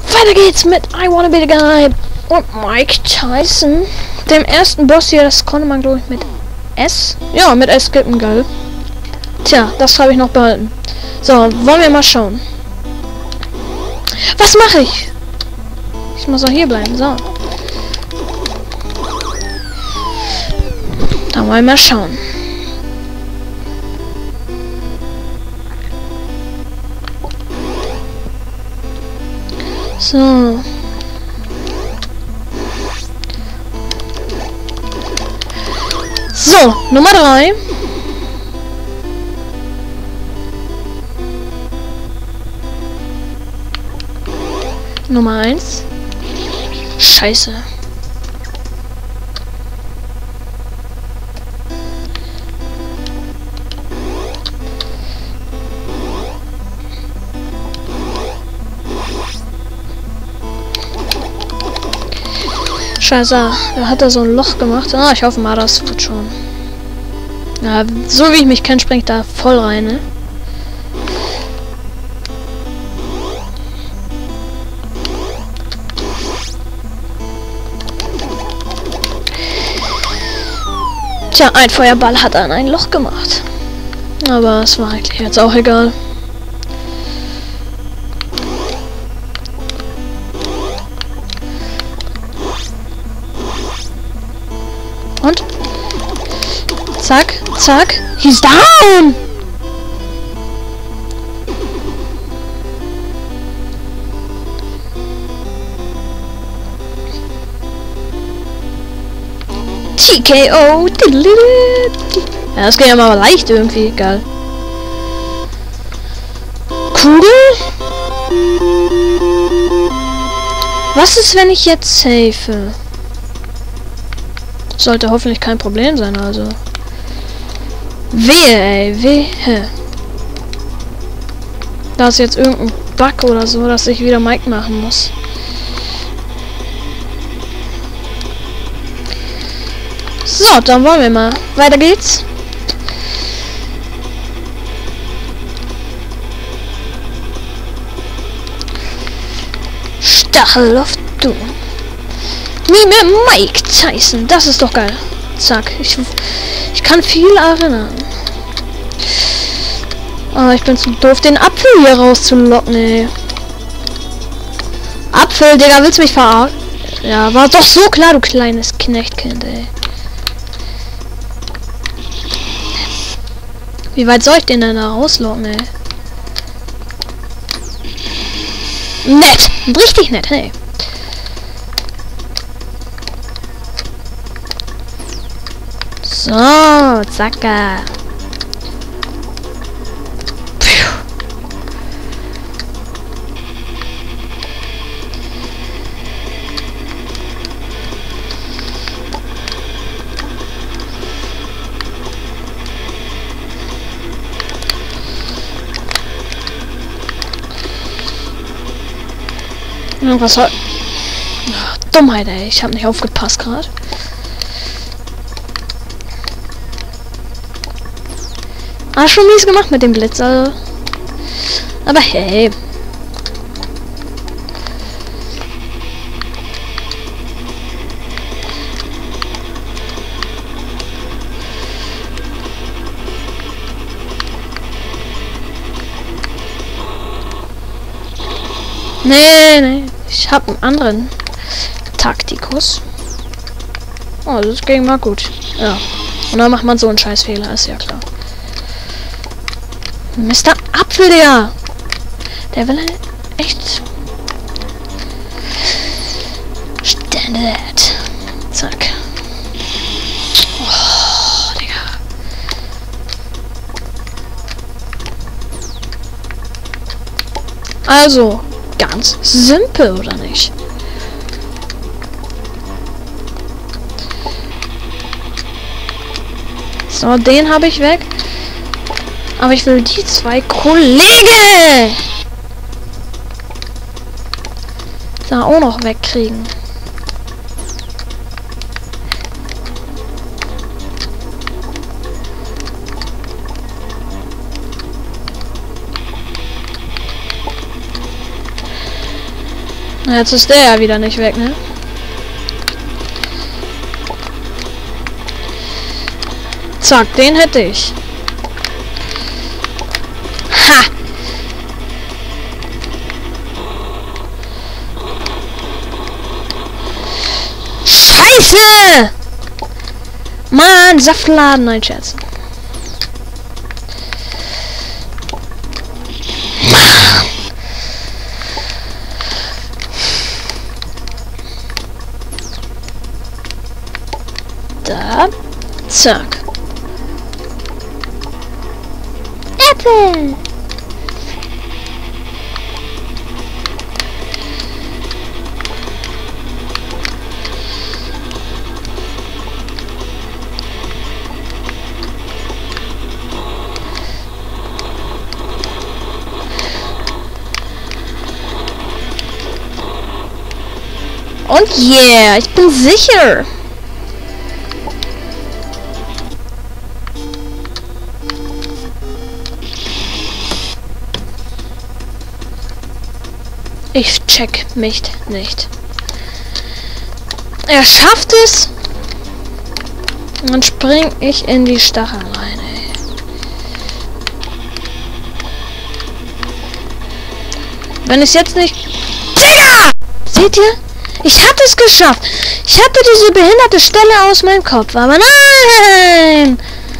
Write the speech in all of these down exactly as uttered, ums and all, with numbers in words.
Weiter geht's mit I Wanna Be the Guy und Mike Tyson. Dem ersten Boss hier, das konnte man glaube ich mit S. Ja, mit S skippen, geil. Tja, das habe ich noch behalten. So, wollen wir mal schauen. Was mache ich? Ich muss auch hier bleiben, so. Dann wollen wir mal schauen. So. So, Nummer drei. Nummer eins. Scheiße. Scheiße, da hat er so ein Loch gemacht. Ah, ich hoffe mal, das wird schon. Ja, so wie ich mich kenne, springt da voll rein, ne? Tja, ein Feuerball hat an ein Loch gemacht. Aber es war eigentlich jetzt auch egal. Und? Zack, zack. He's down! T K O! Ja, das geht ja mal leicht irgendwie. Geil. Kugel? Was ist, wenn ich jetzt safe? Sollte hoffentlich kein Problem sein, also. Wehe, ey, wehe. Da ist jetzt irgendein Bug oder so, dass ich wieder Mike machen muss. So, dann wollen wir mal. Weiter geht's. Stachel auf du. Mime Mike Tyson, das ist doch geil. Zack, ich, ich kann viel erinnern. Aber ich bin zu doof, den Apfel hier rauszulocken, ey. Apfel, Digga, willst du mich verarschen? Ja, war doch so klar, du kleines Knechtkind, ey. Wie weit soll ich den denn da rauslocken, ey? Nett, richtig nett, hey. So, zacka. Irgendwas hat... Ach, Dummheit, ey. Ich habe nicht aufgepasst gerade. Ah, schon mies gemacht mit dem Blitz, also. Aber hey. Nee, nee. Ich habe einen anderen Taktikus. Oh, das ging mal gut. Ja. Und dann macht man so einen Scheißfehler, ist ja klar. Mister Apfel, der! Der will echt... Standard. Zack. Oh, Digga. Also, ganz simpel, oder nicht? So, den habe ich weg. Aber ich will die zwei Kollegen da auch noch wegkriegen. Jetzt ist der ja wieder nicht weg, ne? Zack, den hätte ich. Ha! Scheiße! Mann, Saftladen, nein, Scherz. Da. Zack. Äpfel. Und yeah, ich bin sicher. Ich check mich nicht. Er schafft es. Und dann spring ich in die Stachel rein, ey. Wenn ich jetzt nicht... Digga! Seht ihr? Ich hatte es geschafft. Ich hatte diese behinderte Stelle aus meinem Kopf. Aber nein!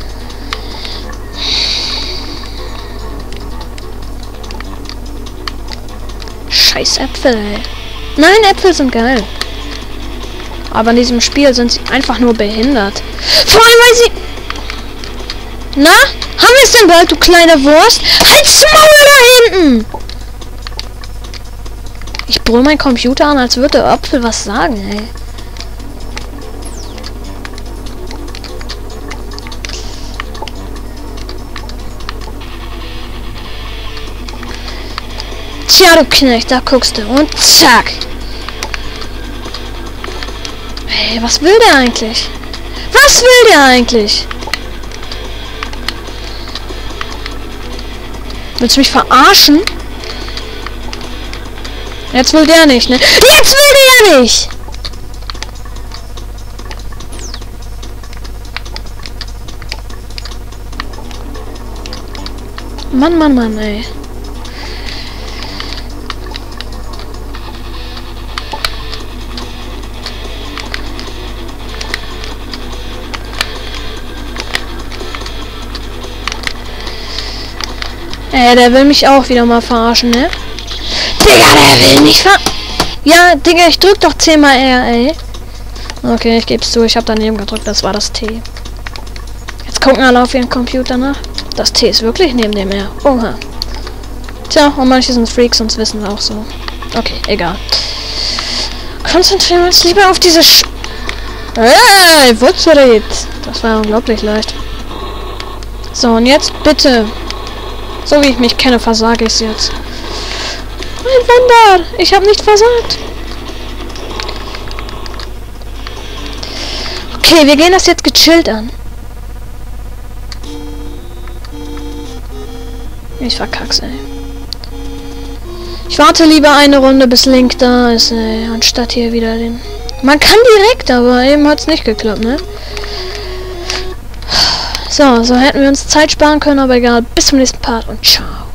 Scheiß Äpfel, ey. Nein, Äpfel sind geil. Aber in diesem Spiel sind sie einfach nur behindert. Vor allem, weil sie... Na? Haben wir es denn bald, du kleine Wurst? Halt's Maul da hinten! Ich brüll meinen Computer an, als würde der Apfel was sagen, ey. Tja, du Knecht, da guckst du. Und zack. Hey, was will der eigentlich? Was will der eigentlich? Willst du mich verarschen? Jetzt will der nicht, ne? Jetzt will der nicht! Mann, Mann, Mann, ey. Ey, der will mich auch wieder mal verarschen, ne? Digga, der will mich ver... Ja, Digga, ich drück doch zehnmal R, ey. Okay, ich geb's zu, ich hab daneben gedrückt, das war das T. Jetzt gucken alle auf ihren Computer nach. Das T ist wirklich neben dem R. Oha. Tja, und manche sind Freaks und wissen auch so. Okay, egal. Konzentrieren wir uns lieber auf diese Sch... Hey, Wutzeret! Das war unglaublich leicht. So, und jetzt bitte... So wie ich mich kenne, versage ich es jetzt. Ein Wunder! Ich habe nicht versagt. Okay, wir gehen das jetzt gechillt an. Ich verkack's, ey. Ich warte lieber eine Runde, bis Link da ist, ey, anstatt hier wieder den... Man kann direkt, aber eben hat's nicht geklappt, ne? So, so hätten wir uns Zeit sparen können, aber egal. Bis zum nächsten Part und ciao.